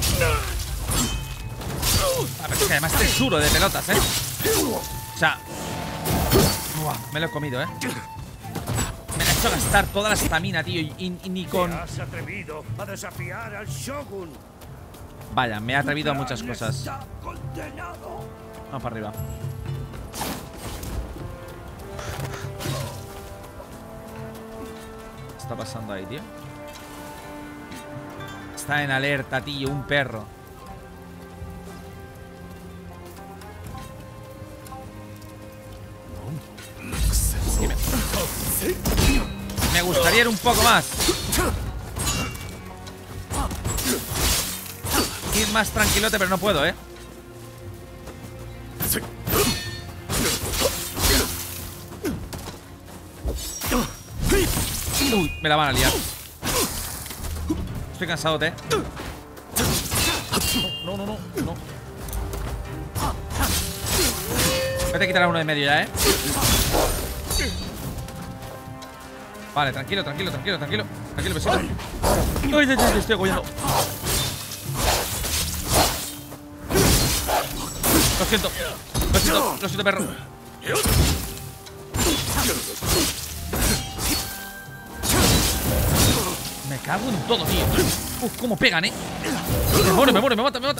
A ver, es que además este es duro de pelotas, eh. O sea, buah, me lo he comido, eh. Me ha hecho gastar toda la estamina, tío. Y, y, y ni con. ¿Te has atrevido a desafiar al Shogun? Vaya, me he atrevido a muchas Tu plan cosas. está condenado. Vamos para arriba. ¿Qué está pasando ahí, tío? Está en alerta, tío, un perro. Sí, me... me gustaría ir un poco más. Ir más tranquilote, pero no puedo, ¿eh? Uy, me la van a liar. Estoy cansado, ¿eh? No, no, no, no. Vete a quitar a uno de medio ya, ¿eh? Vale, tranquilo, tranquilo, tranquilo, tranquilo. Tranquilo, besito. Ay, ay, ay, estoy agobiando. Lo siento. Lo siento, lo siento, perro. Me cago en todo, tío. Uf, cómo pegan, eh. Me muero, me muero, me mata, me mata.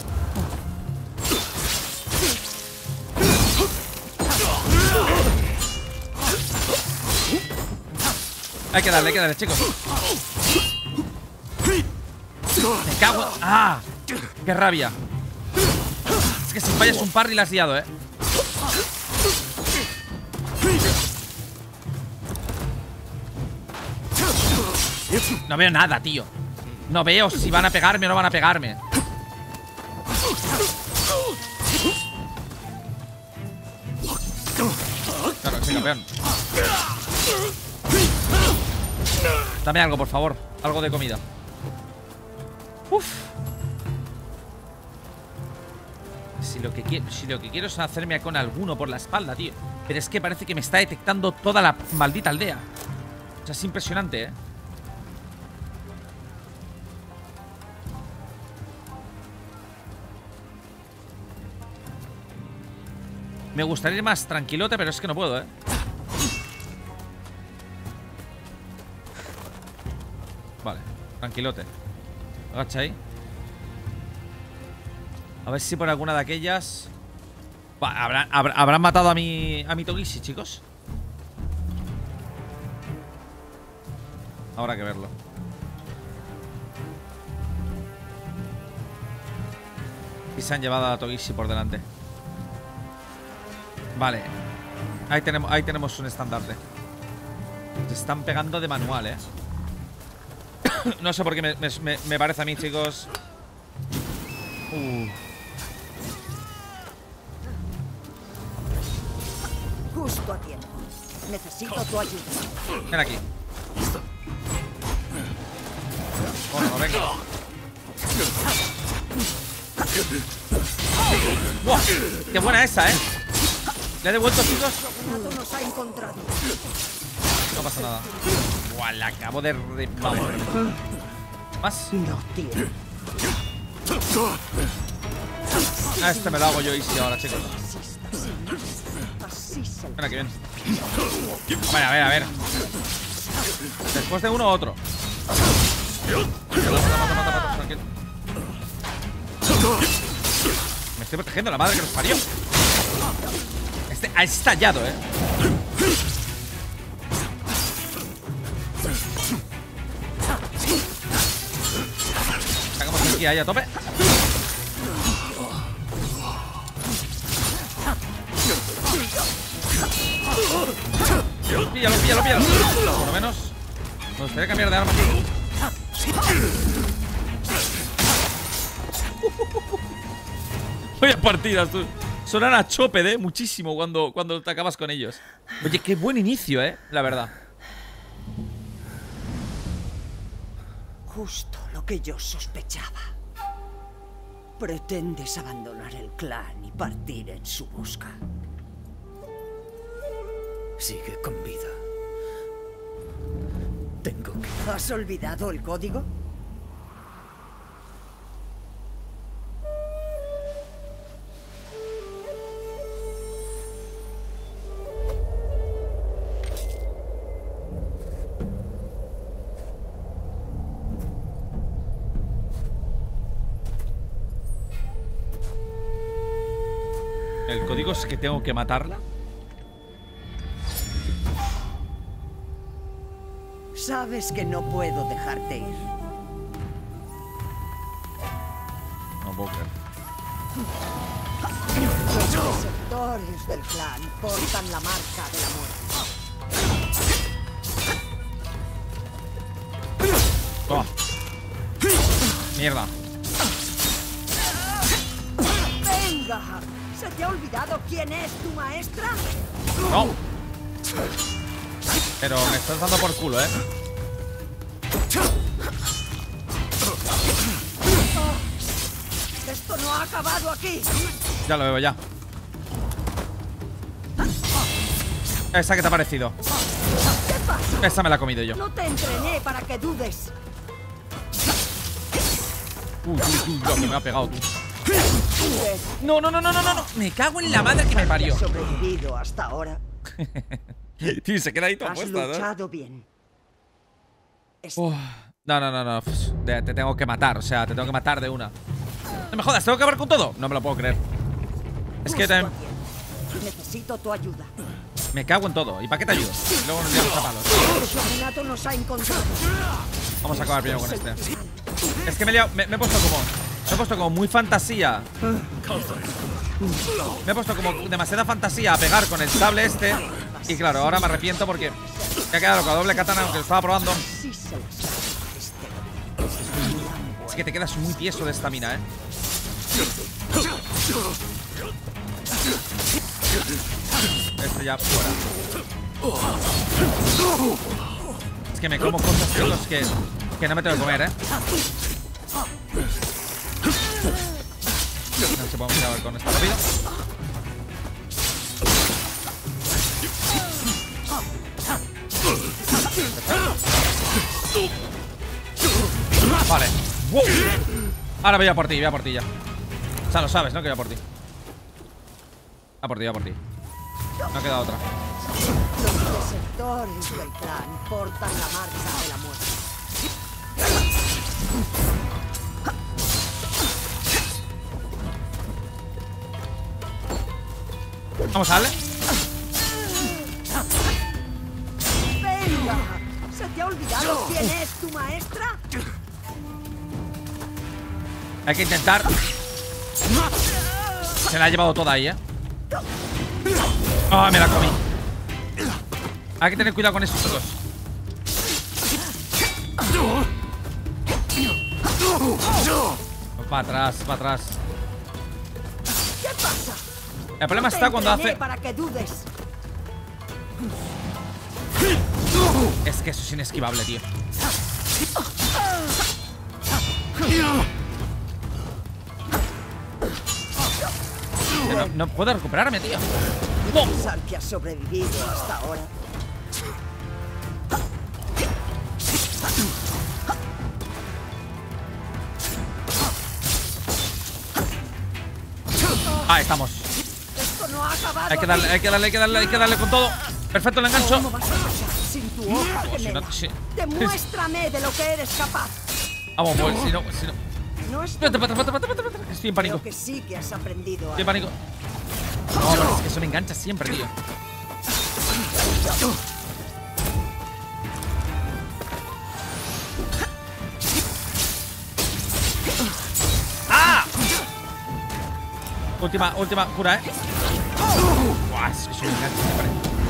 Hay que darle, hay que darle, chicos. Me cago. ¡Ah! ¡Qué rabia! Es que si fallas un parry la has liado, eh. No veo nada, tío. No veo si van a pegarme o no van a pegarme. Claro que sí, campeón. Dame algo, por favor. Algo de comida. Uf. Si lo que quiero, si lo que quiero es hacerme con alguno por la espalda, tío. Pero es que parece que me está detectando toda la maldita aldea. O sea, es impresionante, eh. Me gustaría ir más tranquilote, pero es que no puedo, eh. Vale, tranquilote. Agacha ahí. A ver si por alguna de aquellas. Va, ¿habrán, habrán, ¿habrán matado a mi, a mi Togishi, chicos? Habrá que verlo. Y se han llevado a Togishi por delante. Vale. Ahí tenemos, ahí tenemos un estandarte. Se están pegando de manual, eh. No sé por qué me, me, me parece a mí, chicos. Uh. Justo a tiempo. Necesito tu ayuda. Ven aquí. Bueno, venga. ¡Wow! ¡Qué buena esa, eh! Le he devuelto, chicos. Nos ha encontrado. No pasa nada. Buah, la acabo de... de... Vamos. ¿Más? No, tío. Ah, este me lo hago yo easy ahora, chicos. Así se Ven aquí, ven. A ver, a ver, a ver. Después de uno, otro. Mata, mata, mata, mata, tranquilo. Me estoy protegiendo, la madre que nos parió. Este ha estallado, eh. Sacamos aquí ahí a tope. Píllalo, píllalo, píllalo. Por lo menos me gustaría cambiar de arma. Vaya partidas, tú. Sonan a chope, ¿eh? Muchísimo cuando, cuando te acabas con ellos. Oye, qué buen inicio, ¿eh? La verdad. Justo lo que yo sospechaba. Pretendes abandonar el clan y partir en su busca. Sigue con vida. Tengo que... ¿Has olvidado el código? ¿El código es que tengo que matarla? Sabes que no puedo dejarte ir. No puedo creer. Los desertores del clan portan la marca de la muerte. Oh. Mierda. ¡Venga! ¿Se te ha olvidado quién es tu maestra? No. Pero me estás dando por culo, ¿eh? Oh, esto no ha acabado aquí. Ya lo veo, ya. Esa que te ha parecido. ¿Qué pasa? Esa me la he comido yo. No te entrené para que dudes. Uy, uy, uy, lo que me ha pegado, tú. Dudes. No, no, no, no, no, no. Me cago en la madre que me parió. ¿Has sobrevivido hasta ahora? Tío, se queda ahí todo Has puesta, ¿no? luchado bien. Es- Uf. No, no, no, no. Te, te tengo que matar, o sea, te tengo que matar de una. No me jodas, ¿tengo que acabar con todo? No me lo puedo creer. Es que Justo te- a tiempo. Necesito tu ayuda. me cago en todo. ¿Y para qué te ayudo? Luego nos liamos a palos. El Shogunato nos ha encontrado. Vamos a acabar primero con este. Es que me he, liado- me, me he puesto como. Me he puesto como muy fantasía. Me he puesto como demasiada fantasía a pegar con el sable este. Y claro, ahora me arrepiento porque me ha quedado con doble katana, aunque lo estaba probando. Sí se las saca este. Es que te quedas muy tieso de estamina, ¿eh? Este ya fuera. Es que me como cosas, chicos, que, que no me tengo que comer, ¿eh? No sé si podemos acabar con esta rápido. Vale. Wow. Ahora voy a por ti, voy a por ti ya. O sea, lo sabes, ¿no? Que voy a por ti. A por ti, a por ti. No ha quedado otra. Los desertores del clan portan la marca de la muerte. Vamos a darle. ¡Venga! ¿Se te ha olvidado quién es tu maestra? Hay que intentar. Se la ha llevado toda ahí, ¿eh? ¡Ah, me la comí! Hay que tener cuidado con eso, chicos. Para atrás, para atrás. ¿Qué pasa? El problema Te está cuando entrené hace... para que dudes. Es que eso es inesquivable, tío. No, no puedo recuperarme, tío. ¡No! Pensar que has sobrevivido hasta ahora. Ahí estamos. Esto no ha acabado. Hay que darle, hay que darle, hay que darle, hay que darle con todo. Perfecto, el engancho. ¿Cómo vas a luchar sin tu hoja Oh, si no- gemela? si- Demuéstrame de lo que eres capaz. Vamos, pues, si no, si no. No es Espérate, espérate, espérate, espérate, espérate. Estoy en pánico. Creo que sí que has aprendido Estoy en algo. pánico. No, pero es que eso me engancha siempre, tío. ¡Ah! Última, última cura, ¿eh? Buah, es que eso me engancha siempre.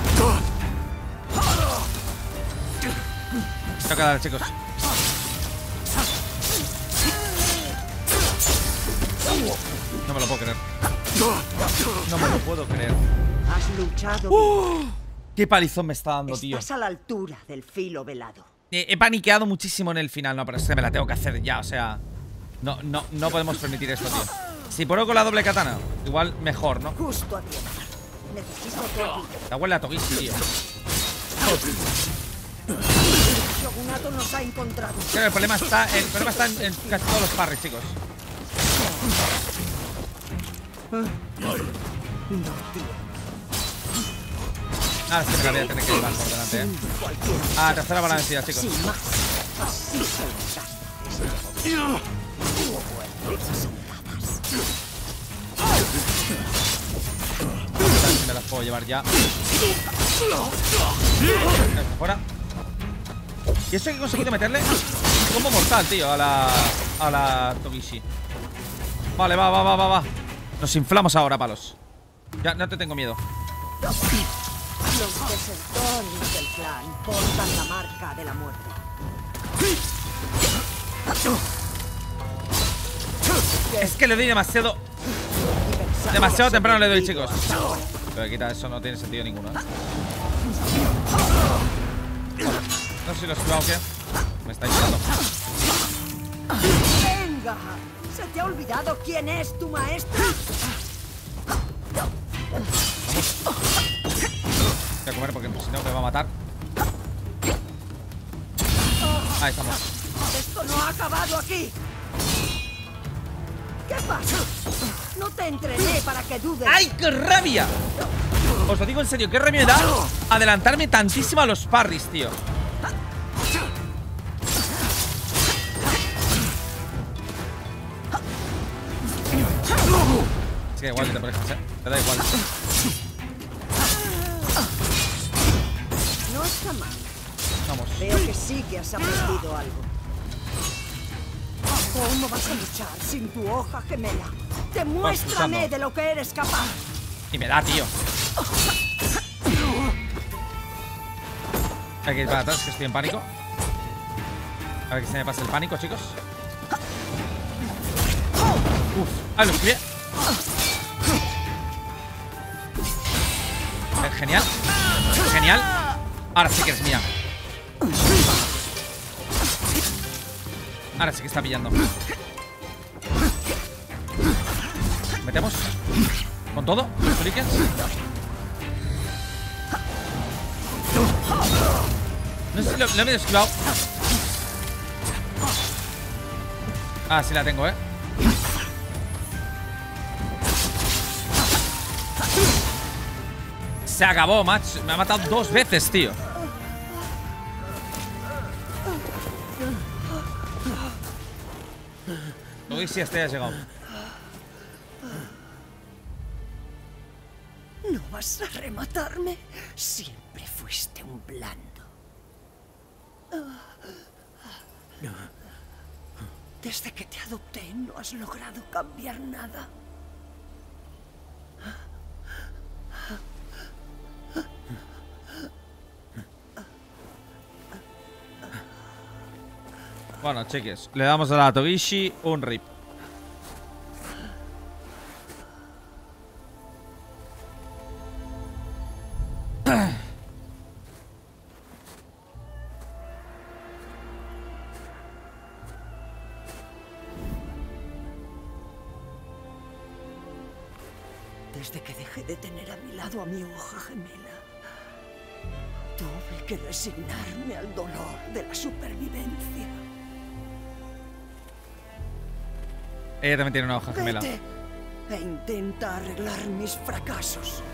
Tengo que dar, chicos. No me lo puedo creer. No me lo puedo creer. Has luchado. ¡Uh! ¡Qué palizón me está dando, tío! Estás a la altura del filo velado. He, he paniqueado muchísimo en el final. No, pero es que me la tengo que hacer ya, o sea... No, no, no podemos permitir esto, tío. Si puro con la doble katana, igual mejor, ¿no? Justo a tiempo. Necesito tu ayuda. La huele a Togishi, tío. El shogunato nos ha encontrado. Claro, el problema está, el problema está en, en casi todos los parries, chicos. No, tío. Ahora sí me la voy a tener que llevar por delante, eh. Ah, tercera para la vencida, chicos. Sin más. Así se lo A ver si me las puedo llevar ya. Fuera. Y eso que he conseguido meterle como mortal, tío, a la a la Togishi. Vale, va, va, va, va, va. Nos inflamos ahora, palos. Ya, no te tengo miedo. Los desertores del clan portan la marca de la muerte. Es que le doy demasiado Demasiado temprano le doy, chicos. Pero quita, eso no tiene sentido ninguno, ¿eh? Bueno, no sé si lo he esquivado o qué. Me está ayudando. ¡Venga! ¿Se te ha olvidado quién es tu maestra? Voy a comer porque si no me va a matar. Ahí estamos. Esto no ha acabado aquí. ¿Qué pasa? No te entrené para que dudes. ¡Ay, qué rabia! Os lo digo en serio, qué rabia me da adelantarme tantísimo a los parries, tío. Es que da igual que te parejas, ¿eh? Te da igual. No está mal. Vamos. Veo que sí que has aprendido algo. ¿Cómo vas a luchar sin tu hoja gemela? Demuéstrame luchando. de lo que eres capaz. Y me da, tío. Hay que ir para atrás, que estoy en pánico. A ver que se me pase el pánico, chicos. Uf, ah, lo esquivé. Eh, Genial. Genial. Ahora sí que es mía. Ahora sí que está pillando. Metemos. Con todo. Shurikens. No sé si lo, lo he medio esquivado. Ah, sí la tengo, eh. Se acabó, macho. Me ha matado dos veces, tío. Uy, sí, hasta ya ha llegado. ¿No vas a rematarme? Siempre fuiste un blando. Desde que te adopté no has logrado cambiar nada. Bueno, cheques. Le damos a la Togishi un rip. Desde que dejé de tener a mi lado a mi hoja gemela, tuve que resignarme al dolor de la supervivencia. Ella también tiene una hoja gemela. Vete e intenta arreglar mis fracasos.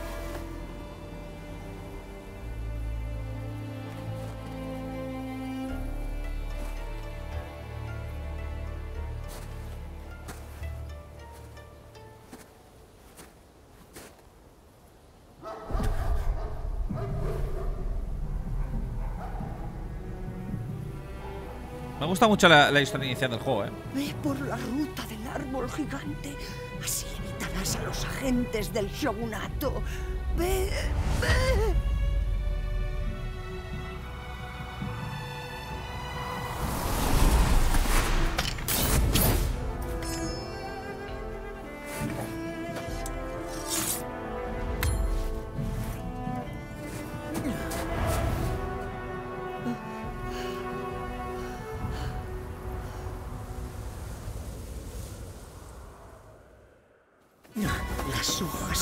Me gusta mucho la, la historia inicial del juego, eh. Ve por la ruta del árbol gigante. Así evitarás a los agentes del shogunato. Ve, ve.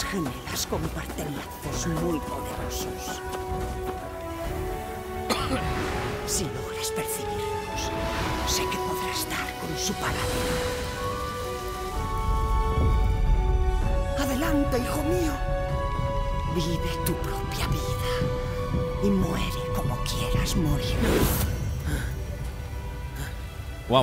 gemelas comparten lazos muy poderosos. Si logras percibirlos, sé que podrás dar con su paradero. Adelante, hijo mío. Vive tu propia vida y muere como quieras morir. Wow.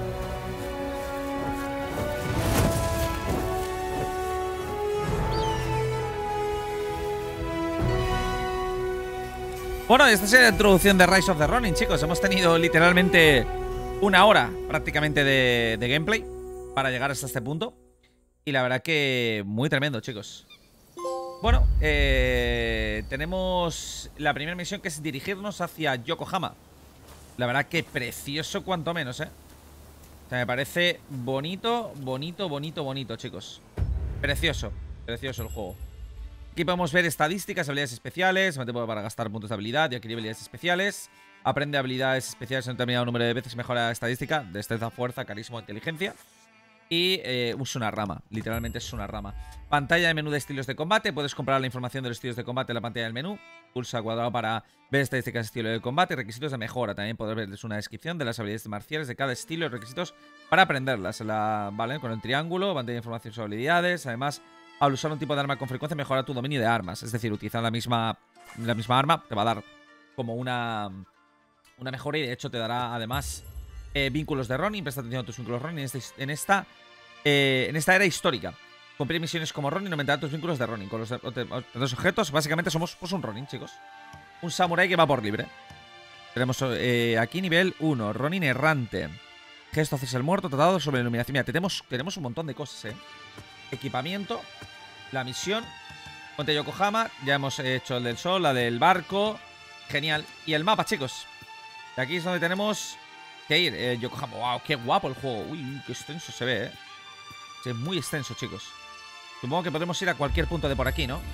Bueno, esta es la introducción de Rise of the Ronin, chicos. Hemos tenido literalmente una hora prácticamente de, de gameplay para llegar hasta este punto. Y la verdad que muy tremendo, chicos. Bueno, eh, tenemos la primera misión, que es dirigirnos hacia Yokohama. La verdad que precioso cuanto menos, ¿eh? O sea, me parece bonito, bonito, bonito, bonito, chicos. Precioso, precioso el juego. Aquí podemos ver estadísticas, habilidades especiales. Me tengo para gastar puntos de habilidad y adquirir habilidades especiales. Aprende habilidades especiales en un determinado número de veces. Mejora la estadística, destreza, fuerza, carisma o inteligencia. Y eh, usa una rama, literalmente es una rama. Pantalla de menú de estilos de combate. Puedes comprar la información de los estilos de combate en la pantalla del menú. Pulsa cuadrado para ver estadísticas de estilo de combate. Requisitos de mejora. También podrás verles una descripción de las habilidades marciales de cada estilo y requisitos para aprenderlas. La, ¿vale? Con el triángulo, pantalla de información sobre habilidades. Además, al usar un tipo de arma con frecuencia, mejora tu dominio de armas. Es decir, utilizar la misma, la misma arma te va a dar como una, una mejora. Y de hecho te dará además eh, vínculos de Ronin. Presta atención a tus vínculos Ronin en, este, en esta... Eh, en esta era histórica. Cumplir misiones como Ronin aumentará tus vínculos de Ronin. Con los, los objetos, básicamente somos pues un Ronin, chicos. Un samurái que va por libre. Tenemos eh, aquí nivel uno, Ronin errante. Gesto hacia el muerto, tratado sobre iluminación. Mira, tenemos, tenemos un montón de cosas, eh. Equipamiento, la misión, Ponte Yokohama. Ya hemos hecho el del sol, la del barco. Genial. Y el mapa, chicos. De aquí es donde tenemos que ir. eh, Yokohama. Wow, qué guapo el juego. Uy, qué extenso se ve, eh. Es muy extenso, chicos. Supongo que podemos ir a cualquier punto de por aquí, ¿no?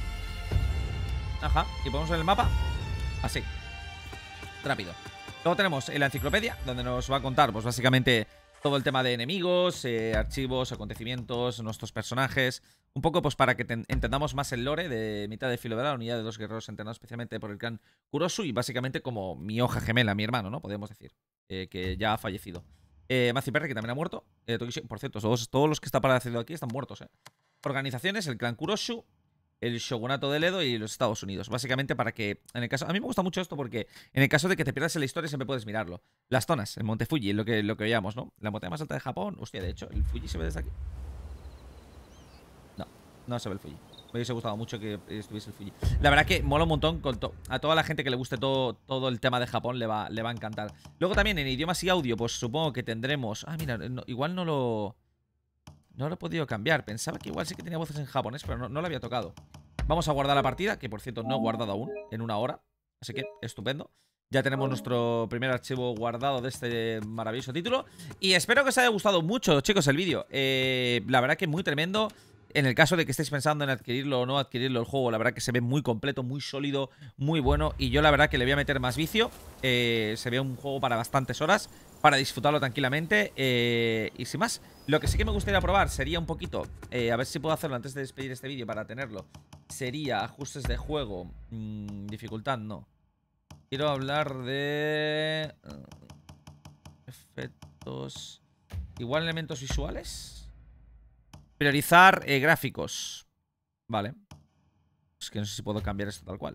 Ajá. Y podemos ver el mapa así. Rápido. Luego tenemos la enciclopedia, donde nos va a contar, pues básicamente, todo el tema de enemigos, eh, archivos, acontecimientos, nuestros personajes. Un poco, pues para que entendamos más el lore de mitad de filo de la unidad de dos guerreros entrenados especialmente por el clan Kurosu. Y básicamente como mi hoja gemela, mi hermano, ¿no? Podemos decir. Eh, que ya ha fallecido. Eh, Mazi Perry, que también ha muerto. Eh, Tokishi, por cierto, todos, todos los que están apareciendo aquí están muertos, ¿eh? Organizaciones, el clan Kurosu, el shogunato del Edo y los Estados Unidos. Básicamente para que, en el caso... A mí me gusta mucho esto porque en el caso de que te pierdas en la historia siempre puedes mirarlo. Las zonas, el Monte Fuji, lo que, lo que veíamos, ¿no? La montaña más alta de Japón. Hostia, de hecho, ¿el Fuji se ve desde aquí? No, no se ve el Fuji. Me hubiese gustado mucho que estuviese el Fuji. La verdad que mola un montón. Con to a toda la gente que le guste todo, todo el tema de Japón le va, le va a encantar. Luego también en idiomas y audio, pues supongo que tendremos... Ah, mira, no, igual no lo... No lo he podido cambiar. Pensaba que igual sí que tenía voces en japonés, pero no, no lo había tocado. Vamos a guardar la partida, que por cierto no he guardado aún, en una hora. Así que, estupendo. Ya tenemos nuestro primer archivo guardado de este maravilloso título. Y espero que os haya gustado mucho, chicos, el vídeo. Eh, la verdad que muy tremendo. En el caso de que estéis pensando en adquirirlo o no adquirirlo el juego, la verdad que se ve muy completo, muy sólido, muy bueno. Y yo la verdad que le voy a meter más vicio. eh, Se ve un juego para bastantes horas, para disfrutarlo tranquilamente. eh, Y sin más, lo que sí que me gustaría probar sería un poquito, eh, a ver si puedo hacerlo antes de despedir este vídeo para tenerlo. Sería ajustes de juego, mmm, dificultad no. Quiero hablar de... Uh, efectos... Igual elementos visuales. Priorizar eh, gráficos. Vale. Es que no sé si puedo cambiar esto tal cual.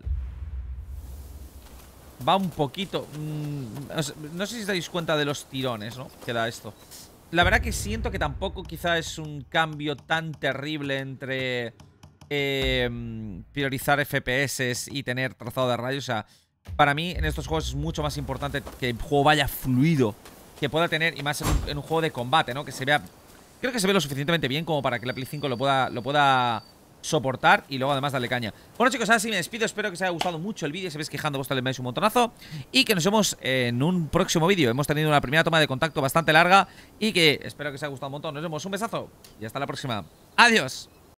Va un poquito... Mmm, no, sé, no sé si os dais cuenta de los tirones, ¿no? Que da esto. La verdad que siento que tampoco quizá es un cambio tan terrible entre... Eh, priorizar F P S y tener trazado de rayos. O sea, para mí en estos juegos es mucho más importante que el juego vaya fluido, que pueda tener, y más en un, en un juego de combate, ¿no? Que se vea... Creo que se ve lo suficientemente bien como para que la Play cinco lo pueda, lo pueda soportar. Y luego además darle caña. Bueno, chicos, ahora sí me despido. Espero que os haya gustado mucho el vídeo. Si veis quejando, vosotros le dais un montonazo. Y que nos vemos en un próximo vídeo. Hemos tenido una primera toma de contacto bastante larga y que espero que os haya gustado un montón. Nos vemos, un besazo y hasta la próxima. Adiós.